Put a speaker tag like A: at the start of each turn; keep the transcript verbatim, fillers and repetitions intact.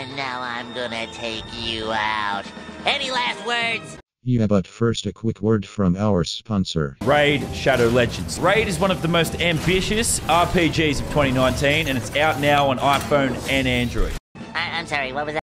A: And now I'm gonna take you out. Any last words?
B: Yeah, but first a quick word from our sponsor.
C: Raid Shadow Legends. Raid is one of the most ambitious R P Gs of twenty nineteen, and it's out now on iPhone and Android.
A: I I'm sorry, what was that?